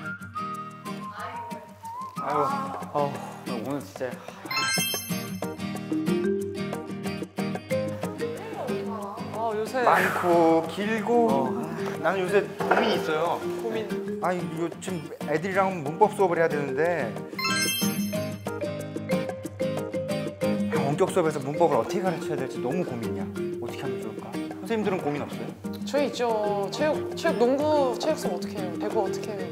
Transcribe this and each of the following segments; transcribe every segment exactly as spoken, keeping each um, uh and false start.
아유, 어, 오늘 진짜. 아, 요새 많고 길고 어. 나는 요새 고민이 있어요. 고민. 아니 요즘 애들이랑 문법 수업을 해야 되는데 원격 수업에서 문법을 어떻게 가르쳐야 될지 너무 고민이야. 어떻게 하면 좋을까? 선생님들은 고민 없어요? 저희 있죠. 체육, 체육, 농구, 체육 수업 어떻게 해요? 배구 어떻게 해요?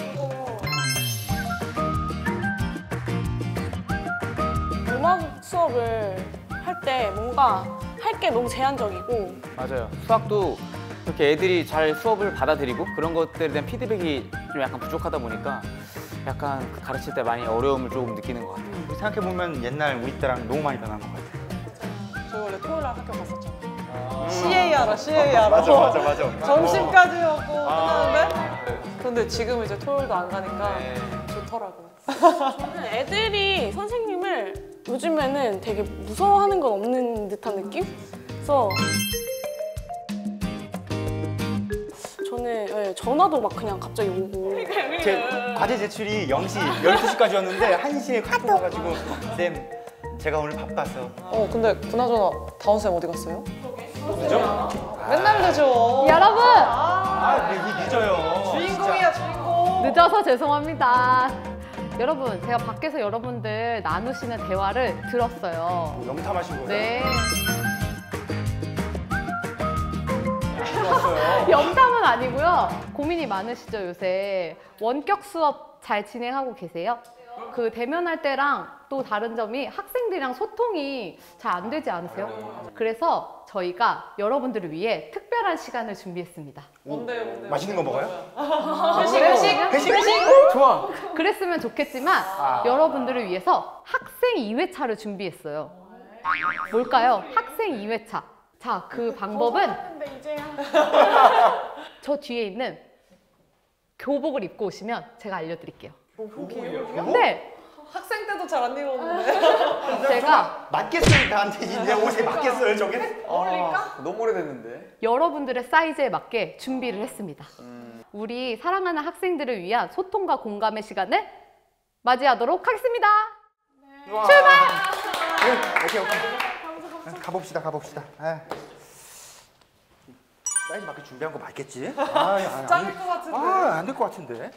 음악 수업을 할 때 뭔가 할 게 너무 제한적이고 맞아요. 수학도 그렇게 애들이 잘 수업을 받아들이고 그런 것들에 대한 피드백이 좀 약간 부족하다 보니까 약간 가르칠 때 많이 어려움을 조금 느끼는 것 같아요. 생각해보면 옛날 우리 때랑 너무 많이 변한 것 같아. 저희 원래 토요일 날 학교 갔었잖아요. 씨에이 하러, 씨에이 하러. 맞아 맞아 맞아. 점심까지 먹고 끝나는데? 근데 지금 이제 토요일도 안 가니까 네. 좋더라고요. 저는 애들이 선생님을 요즘에는 되게 무서워하는 건 없는 듯한 느낌? 그래서 저는 네, 전화도 막 그냥 갑자기 오고 제 과제 제출이 영 시, 열두 시까지였는데 한 시에 카톡 와가지고 쌤 제가 오늘 바빠서. 어, 근데 그나저나 다운쌤 어디 갔어요? 늦어? 맨날 늦어. 여러분! 아, 왜 늦어요? 주인공이야, 주인공. 늦어서 죄송합니다. 여러분, 제가 밖에서 여러분들 나누시는 대화를 들었어요. 영탐하신 거예요? 네. 좋았어요. 영담은 아니고요. 고민이 많으시죠, 요새. 원격 수업 잘 진행하고 계세요? 그 대면할 때랑 또 다른 점이 학생들이랑 소통이 잘 안 되지 않으세요? 그래서 저희가 여러분들을 위해 특별한 시간을 준비했습니다. 뭔데요, 뭔데요? 맛있는 거 먹어요? 회식, 회식? 회식? 좋아. 그랬으면 좋겠지만 아. 여러분들을 위해서 학생 이 회차를 준비했어요. 뭘까요? 학생 이 회차. 자, 그 방법은 근데 이제야 저 뒤에 있는 교복을 입고 오시면 제가 알려드릴게요. 교복이에요? 네, 학생 때도 잘 안 입었는데. 제가 맞겠어요 나한테 내 옷에 맞겠어요 저게? 어울릴까? 너무 오래됐는데. 여러분들의 사이즈에 맞게 준비를 했습니다. 우리 사랑하는 학생들을 위한 소통과 공감의 시간을 맞이하도록 하겠습니다. 출발! 네, 오케이 오케이. 가봅시다 가봅시다. 아. 사이즈 맞게 준비한 거 맞겠지? 아, 아, 짱일 것 같은데. 아, 안 될 것 같은데.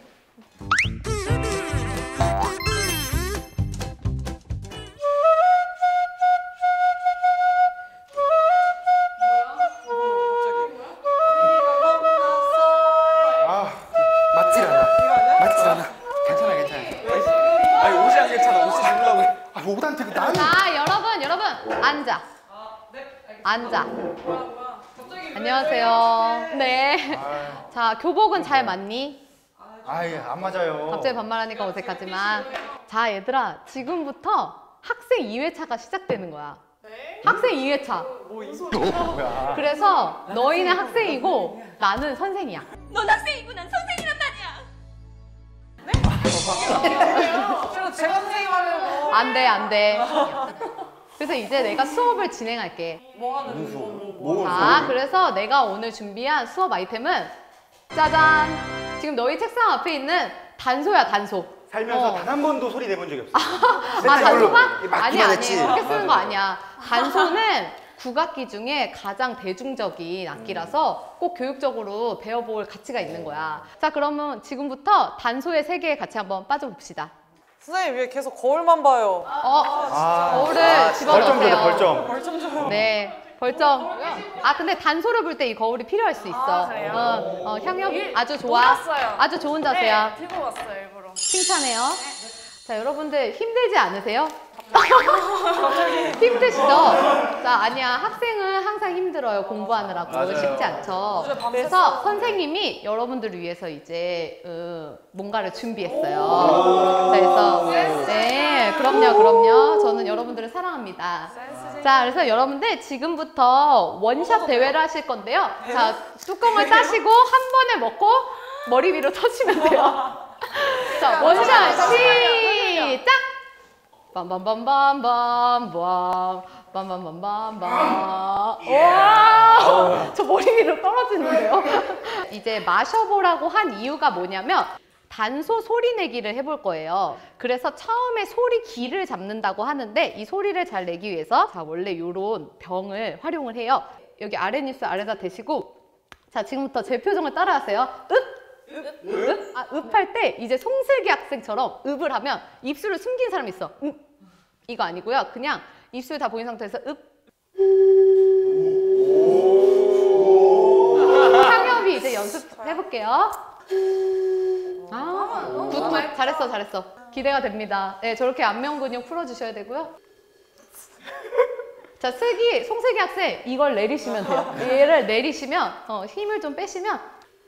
아, 맞질 않아. 맞질 않아. 괜찮아, 괜찮아. 아니 옷이 안 괜찮아. 옷이 주려고. 아, 옷한테 그 나는. 자, 여러분, 여러분, 앉아. 앉아. 안녕하세요. 네. 자, 교복은 잘 맞니? 아예 안 맞아요. 갑자기 반말하니까 어색하지만. 자, 얘들아, 지금부터 학생 이 회차가 시작되는 거야. 학생 이 회차. 뭐야? 그래서 너희는 학생이고 나는 선생이야. 넌 학생이고 난 선생이란 말이야. 그래서 제가 선생님 하려고. 안 돼, 안 돼. 그래서 이제 내가 수업을 진행할게. 뭐 하는 무슨 거? 뭐? 자, 그래서 내가 오늘 준비한 수업 아이템은 짜잔! 지금 너희 책상 앞에 있는 단소야, 단소. 살면서 어. 단 한 번도 소리 내본 적이 없어. 아, 맨날 이걸로 단소가? 맞기만 아니야, 아니야. 했지. 그렇게 쓰는 거 아니야. 단소는 국악기 중에 가장 대중적인 악기라서 꼭 교육적으로 배워볼 가치가 있는 거야. 자, 그러면 지금부터 단소의 세계에 같이 한번 빠져봅시다. 선생님 왜 계속 거울만 봐요? 어, 아, 거울을 벌점 줘야 집어넣으세요. 돼, 벌점. 벌점 줘요. 네, 벌점. 아, 근데 단소를 불 때 이 거울이 필요할 수 있어. 아, 그래요? 어, 어, 향역 아주 좋아. 몰랐어요. 아주 좋은 자세야. 네, 들고 왔어요 일부러. 칭찬해요. 자, 여러분들 힘들지 않으세요? 힘드시죠? 자, 아니야. 학생은 항상 힘들어요. 공부하느라고. 맞아요. 쉽지 않죠. 어제 밤 그래서 샜어요. 선생님이 여러분들을 위해서 이제 어, 뭔가를 준비했어요. 자, 그래서 네, 그럼요, 그럼요. 저는 여러분들을 사랑합니다. 자, 그래서 여러분들 지금부터 원샷 대회를 하실 건데요. 자, 뚜껑을 따시고 한 번에 먹고 머리 위로 터치면 돼요. 자, 원샷 시작! 빰빰빰빰빰빰 빰빰빰빰빰 와! 저 머리 위로 떨어지는데요? 이제 마셔보라고 한 이유가 뭐냐면 단소 소리 내기를 해볼 거예요. 그래서 처음에 소리 기를 잡는다고 하는데 이 소리를 잘 내기 위해서 자 원래 요런 병을 활용을 해요. 여기 아랫입술 아래다 대시고 자 지금부터 제 표정을 따라하세요. 읍! 읍? 읍? 아, 읍 할 때 이제 송슬기 학생처럼 읍을 하면 입술을 숨긴 사람이 있어. 음. 이거 아니고요. 그냥 입술 다 보인 상태에서 읍. 상엽이 이제 연습해볼게요. 아, 굿, 굿. 잘했어, 잘했어. 기대가 됩니다. 네, 저렇게 안면 근육 풀어주셔야 되고요. 자, 슬기, 송슬기 학생, 이걸 내리시면 돼요. 얘를 내리시면, 어, 힘을 좀 빼시면,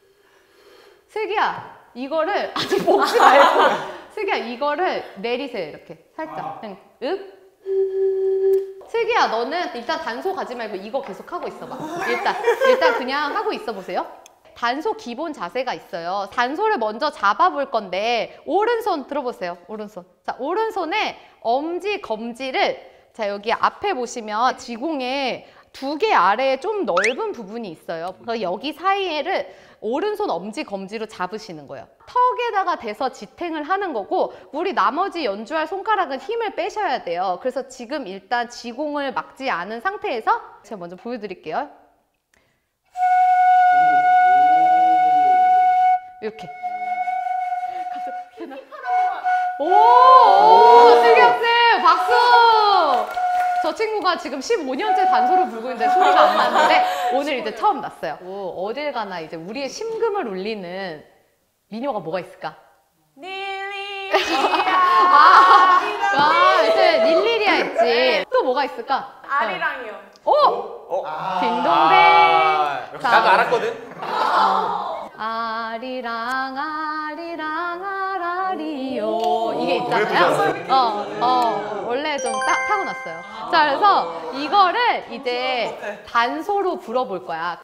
슬기야, 이거를, 아직 먹지 말고, 슬기야, 이거를 내리세요, 이렇게. 살짝. 그냥, 읍. 슬기야, 너는 일단 단소 가지 말고 이거 계속 하고 있어봐. 일단, 일단 그냥 하고 있어 보세요. 단소 기본 자세가 있어요. 단소를 먼저 잡아볼 건데, 오른손 들어보세요, 오른손. 자, 오른손에 엄지, 검지를 자 여기 앞에 보시면 지공에 두 개 아래에 좀 넓은 부분이 있어요. 그래서 여기 사이에를 오른손 엄지 검지로 잡으시는 거예요. 턱에다가 대서 지탱을 하는 거고 우리 나머지 연주할 손가락은 힘을 빼셔야 돼요. 그래서 지금 일단 지공을 막지 않은 상태에서 제가 먼저 보여드릴게요. 이렇게. 오, 오, 슬기 학생 박수! 저 친구가 지금 십오 년째 단소를 불고 있는데 소리가 안 나는데 오늘 이제 처음 났어요. 오, 어딜 가나 이제 우리의 심금을 울리는 미녀가 뭐가 있을까? 릴리리아. 아, 아, 이제 릴리리아 있지. 또 뭐가 있을까? 아리랑이요. 오! 어? 딩동댕. 아, 자, 나도 알았거든. 어, 아리랑 아리랑 아라리요 이게 있잖아요. 어, 어, 원래 좀 딱 타고났어요. 자, 그래서 이거를 이제 단소로 불어볼 거야.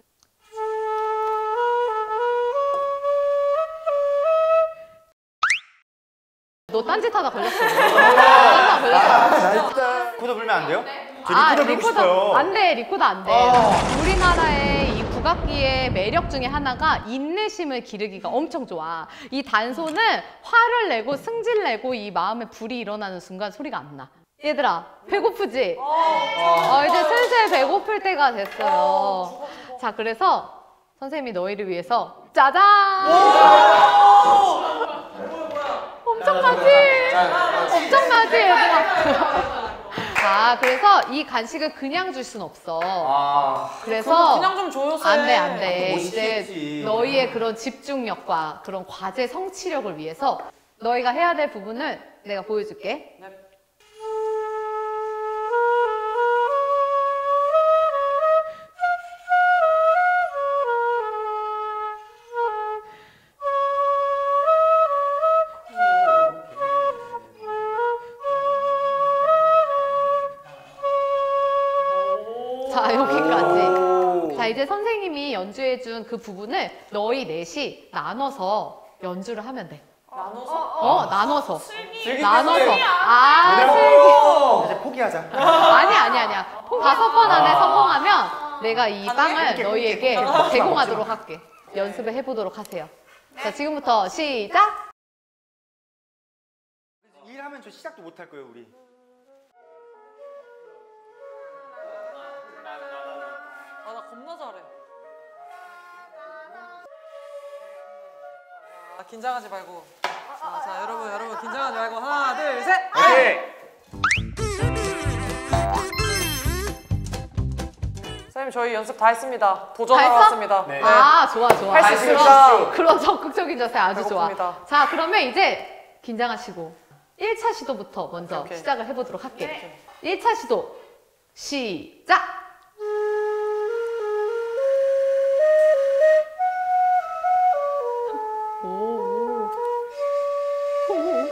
너 딴짓하다 걸렸어. 딴짓하다 걸렸어. 코드 불면 안 돼요? 저 아, 리코더 불고 싶어요. 안 돼, 리코더 안 돼. 우리나라의 이 국악기의 매력 중에 하나가 인내심을 기르기가 엄청 좋아. 이 단소는 화를 내고 승질 내고 이 마음에 불이 일어나는 순간 소리가 안 나. 얘들아, 배고프지? 어, 이제 슬슬 배고플 때가 됐어요. 자, 그래서 선생님이 너희를 위해서 짜잔! 엄청나지? 엄청나지, 얘들아? 자, 그래서 이 간식을 그냥 줄 순 없어. 아. 그래서 그냥 좀 줘요, 쌤. 안 돼, 안 돼. 못 이제 시키겠지. 너희의 그런 집중력과 그런 과제 성취력을 위해서 너희가 해야 될 부분을 내가 보여줄게. 네. 자, 여기까지. 자, 이제 선생님이 연주해준 그 부분을 너희 넷이 나눠서 연주를 하면 돼. 나눠서? 어, 나눠서. 슬기 나눠서. 때문에. 아, 슬기. 이제 포기하자. 아니, 아니, 아니야. 다섯 번 안에 성공하면 내가 이 빵을 너희에게 제공하도록 할게. 연습을 해보도록 하세요. 자, 지금부터 시작! 일하면 저 시작도 못 할 거예요, 우리. 아, 나 겁나 잘해. 아, 긴장하지 말고. 자, 자, 여러분, 여러분, 긴장하지 말고. 하나, 둘, 셋! 네. 선생님, 저희 연습 다 했습니다. 다 도전하러 했어? 왔습니다. 네. 아, 좋아, 좋아. 할수 아, 있습니다. 그런, 그런 적극적인 자세 아주 배고픕니다. 좋아. 자, 그러면 이제 긴장하시고 일 차 시도부터 먼저 오케이, 오케이. 시작을 해보도록 할게. 일 차 시도 시작! 오, 오. 오.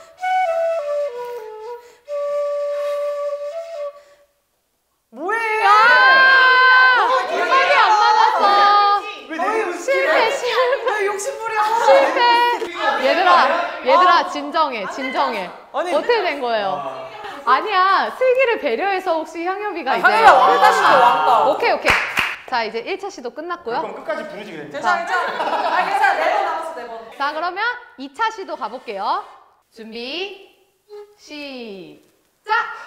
뭐해? 야! 음악이 안 맞았어. 왜 내가 실패, 실패, 왜 욕심부려? 실패. 얘들아, 얘들아, 진정해, 진정해. 아니. 어떻게 된 거예요? 아니야, 슬기를 배려해서 혹시 향엽이가 이제. 향엽아, 왕따 시켜, 왕따. 오케이, 오케이. 자, 이제 일 차 시도 끝났고요. 그럼 끝까지 부르지 그랬지. 괜찮아, 괜찮아. 아, 괜찮아. 네 번 남았어, 네 번. 자, 그러면 이 차 시도 가볼게요. 준비, 시작!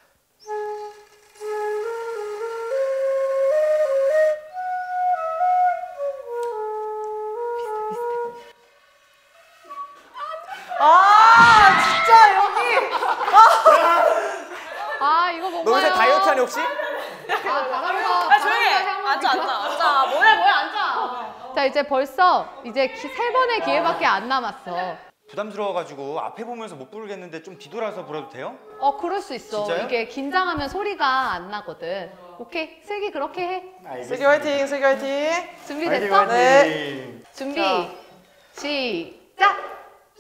아 진짜 여기. 아, 이거 뭔가요? 너 요새 다이어트 하니 혹시? 아, 다른 거. 아 조용히 해. 다른 거 앉아 향- 앉아 앉아. 뭐야 뭐야 앉아. 자, 이제 벌써 이제 기- 세 번의 기회밖에 안 남았어. 부담스러워가지고 앞에 보면서 못 부르겠는데 좀 뒤돌아서 불어도 돼요? 어, 그럴 수 있어. 진짜요? 이게 긴장하면 소리가 안 나거든. 오케이, 슬기 그렇게 해. 슬기 화이팅 슬기 화이팅. 준비됐어? 화이팅, 네. 화이팅. 준비, 자. 시작!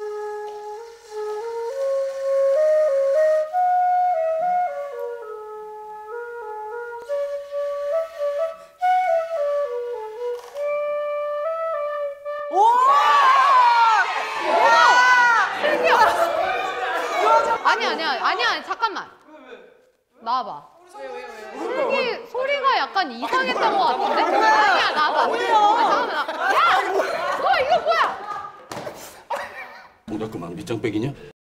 아니 아니야 아니야 잠깐만 나와봐. 슬기 소리가 약간 이상했던 것 같은데? 아니야 나와봐. 아니, 잠깐만 나. 야! 너 이거 뭐야? 뭐가 그만 밑장빼기냐?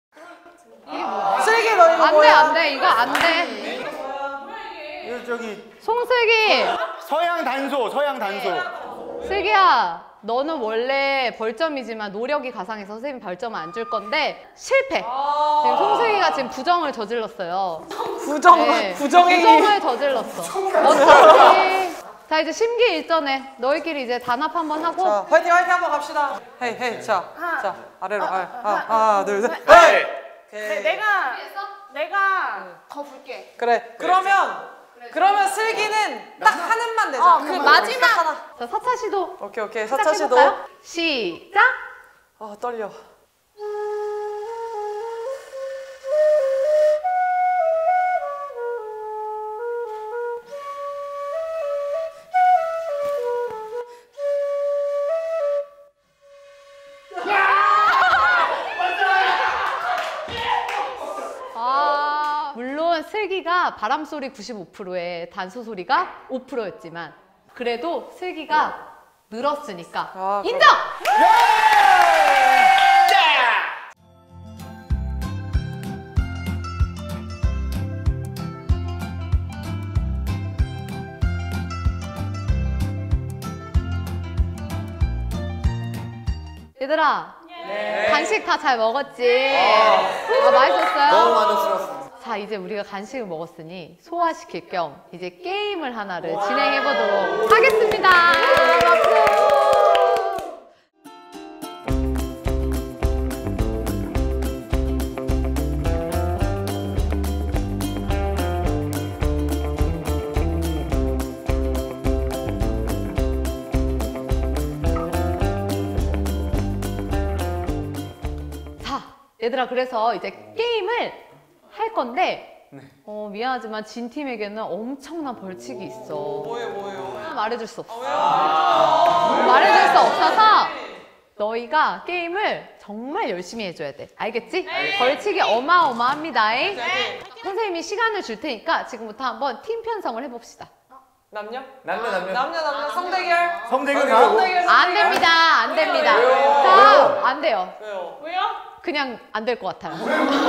슬기 너 이거 안돼 뭐야? 안돼 이거 안돼. 이거 저기 송슬기 서양 단소, 서양 단소. 슬기야 너는 원래 벌점이지만 노력이 가상해서 선생님이 벌점을 안 줄 건데 실패. 지금 송슬기가 지금 부정을 저질렀어요. 부정 네, 부정행위. 부정을 저질렀어. 어떡해. 자 이제 심기일전에 너희끼리 이제 단합 한번 하고. 자 화이팅 화이팅 한번 갑시다. 헤이 헤이 자, 자 아래로 아, 아, 하나 둘 셋. 헤이. 오케이. 내가 내가 더 볼게. 그래 그러면 그러면 슬기는 딱 하는만 되자. 어, 그 마지막. 딱 하나. 자 사차 시도 오케이 오케이 사차 시도. 시작해볼까요? 시작. 아 떨려. 아 물론 슬기가 바람 소리 구십오 퍼센트에 단소 소리가 오 퍼센트였지만 그래도 슬기가 늘었으니까 아, 인정. 얘들아 간식 다 잘 먹었지? 아, 맛있었어요? 너무 만족스러웠어. 자 이제 우리가 간식을 먹었으니 소화시킬 겸 이제 게임을 하나를 진행해 보도록 하겠습니다. 박수! 자 얘들아 그래서 이제 게임을 할 건데 어, 미안하지만 진 팀에게는 엄청난 벌칙이 있어. 뭐예요 뭐예요? 말해줄 수 없어. 말해줄 수 없어서 너희가 게임을 정말 열심히 해줘야 돼. 알겠지? 벌칙이 어마어마합니다. 선생님이 시간을 줄 테니까 지금부터 한번 팀 편성을 해봅시다. 남녀? 남녀 남녀. 남녀 남녀 성대결. 성대결 성대결. 가고. 성대결. 안 됩니다. 안 됩니다. 자, 안 돼요. 왜요? 왜요? 그냥 안 될 것 같아요.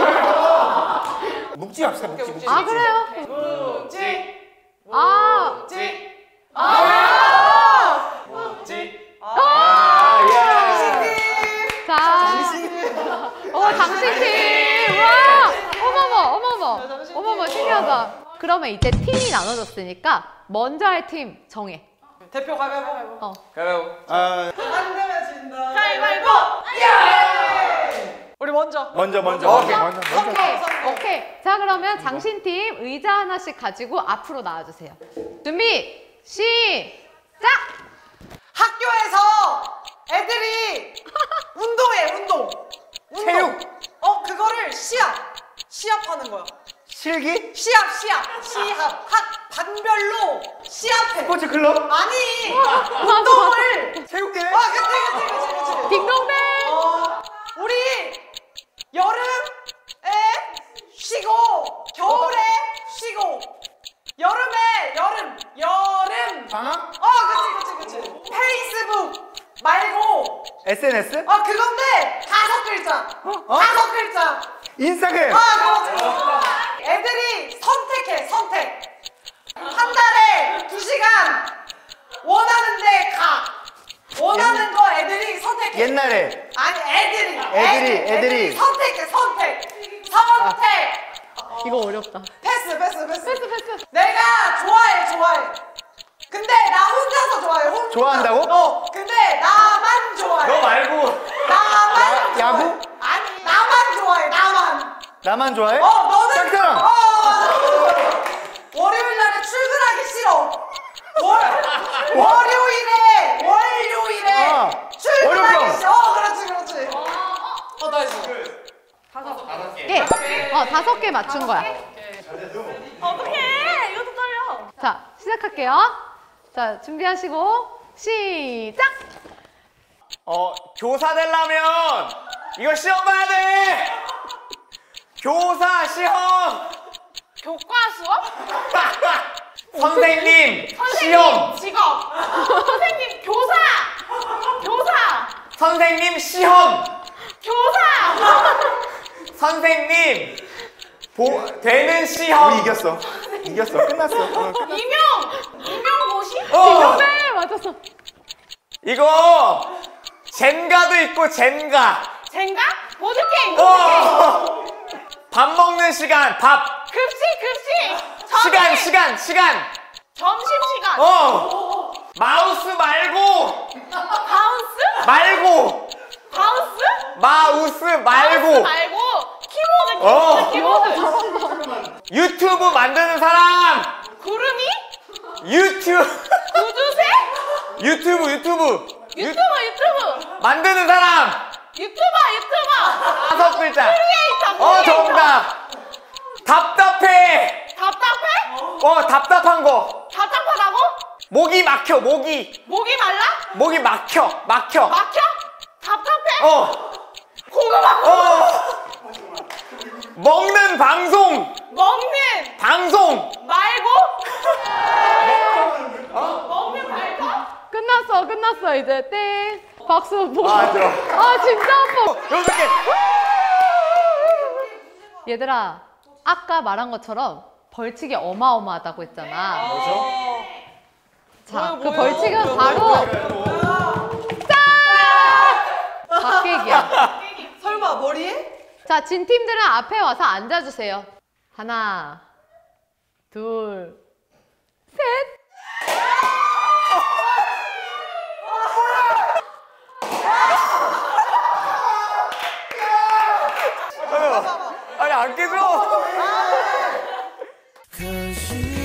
묵지 합시다, 묵지, 묵지. 아, 그래요? 묵지. 아, 묵지. 아, 묵지. 아. 자. 어, 당신팀! 와! 어머머, 어머머. 당신팀. 어머머, 신기하다. 그러면 이제 팀이 나눠졌으니까 먼저 할 팀 정해. 대표 가위바위보. 어. 가요. 아, 안 되면 진다. 가위바위보. 우리 먼저. 먼저, 먼저. 오케이. 먼저, 먼저. 오케이, 오케이. 자, 그러면 장신팀 의자 하나씩 가지고 앞으로 나와주세요. 준비, 시작! 학교에서 애들이 운동해 운동. 운동. 체육. 어 그거를 시합. 시합하는 거야. 실기? 시합 시합 시합 학 반별로 시합해. 스포츠 클럽? 아니 운동을. 체육대회? 아 그치 그치 그치 그치. 딩동댕! 어 우리 여름에 쉬고 겨울에 쉬고 여름에 여름 여름. 방학? 어 그치 그치 그치. 페이스북 말고 에스엔에스? 아 그건데 다섯 글자. 다섯 글자. 인스타그램. 아 그렇지. 애들이 선택해 선택. 한 달에 두 시간 원하는데 가. 원하는 거 애들이 선택해. 옛날에 아니 애들이. 애들이, 애들이. 선택해 선택. 선택. 이거 어렵다. 패스 패스 패스. 패스 패스. 내가 좋아해 좋아해. 근데 나 혼자서 좋아해. 혼자. 좋아한다고? 어. 근데 나만 좋아해. 너 말고 나만 좋아해. 야구? 아니 나만 좋아해. 나만. 나만 좋아해? 어 너는. 짝사랑. 어. 월요일 날에 출근하기 싫어. 월 월요일에 월요일에 아, 출근하기 월요병. 싫어. 어 그렇지 그렇지. 어 나이스. 개. 어, 다섯 개 맞춘 거야. 어떡해! 이것도 떨려. 자, 시작할게요. 자, 준비하시고 시작. 어 교사 되려면 이거 시험 봐야 돼. 교사 시험. 교과 수업? 선생님 선생님 시험. 직업. 선생님 교사. 교사. 선생님 시험. 교사. 선생님 보, 되는 시험. 우리 이겼어. 이겼어. 끝났어. 어, 끝- 이명. 이명고시? 어, 네, 맞았어. 이거 젠가도 있고 젠가. 젠가? 보드게임. 보드게임. 어, 밥 먹는 시간 밥. 급식 급식. 점심. 시간 시간 시간. 점심시간. 어 마우스 말고 바운스? 말고 바운스? 마우스 바운스 말고 말고 키보드 어. 키보드 키보드. 유튜브 만드는 사람. 구름이? 유튜브 구두쇠? 유튜브 유튜브 유, 유튜버 유튜브. 만드는 사람. 유튜버 유튜버. 다섯 글자. 크리에이터 어 크리에이터. 정답. 답답해. 답답해? 어 답답한 거. 답답하다고? 목이 막혀 목이 목이 말라? 목이 막혀 막혀. 막혀? 답답해? 어 고구마. 어. 먹는 방송 먹는 방송. 말고? 먹는 말고? 끝났어, 끝났어. 이제 땡. 박수. 뭐. 아 들어. 아, 진짜 아파. 여섯 개. 얘들아, 아까 말한 것처럼 벌칙이 어마어마하다고 했잖아. 뭐죠? 자, 뭐야, 그 뭐야? 벌칙은 뭐야, 바로 짠! 박객이야. 설마 머리에? 자, 진 팀들은 앞에 와서 앉아주세요. 하나, 둘, 셋. 아니 안 깨져. Cause you